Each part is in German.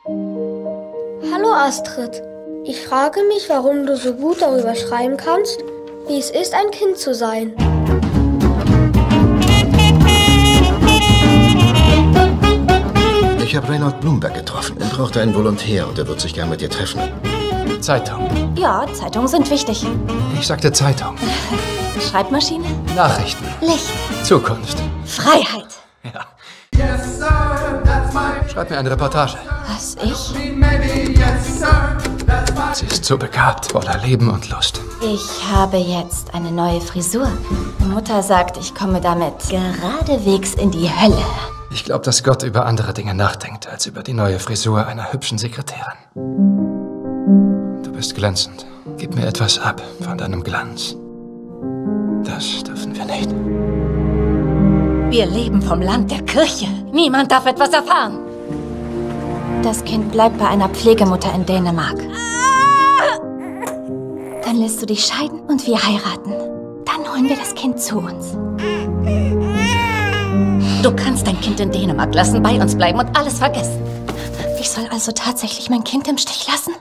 Hallo Astrid. Ich frage mich, warum du so gut darüber schreiben kannst, wie es ist, ein Kind zu sein. Ich habe Reinhold Bloomberg getroffen. Er braucht einen Volontär und er wird sich gern mit dir treffen. Zeitung. Ja, Zeitungen sind wichtig. Ich sagte Zeitung. Schreibmaschine? Nachrichten. Licht. Zukunft. Freiheit. Ja. Schreib mir eine Reportage. Was, ich? Sie ist so begabt, voller Leben und Lust. Ich habe jetzt eine neue Frisur. Mutter sagt, ich komme damit geradewegs in die Hölle. Ich glaube, dass Gott über andere Dinge nachdenkt, als über die neue Frisur einer hübschen Sekretärin. Du bist glänzend. Gib mir etwas ab von deinem Glanz. Das dürfen wir nicht. Wir leben vom Land der Kirche. Niemand darf etwas erfahren. Das Kind bleibt bei einer Pflegemutter in Dänemark. Dann lässt du dich scheiden und wir heiraten. Dann holen wir das Kind zu uns. Du kannst dein Kind in Dänemark lassen, bei uns bleiben und alles vergessen. Ich soll also tatsächlich mein Kind im Stich lassen?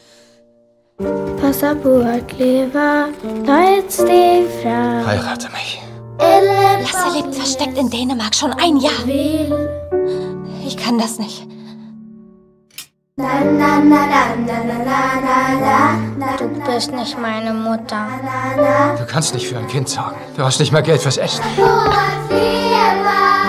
Heirate mich. Lasse lebt versteckt in Dänemark schon ein Jahr. Ich kann das nicht. Du bist nicht meine Mutter. Du kannst nicht für ein Kind sorgen. Du hast nicht mal Geld fürs Essen. Hvor at flere var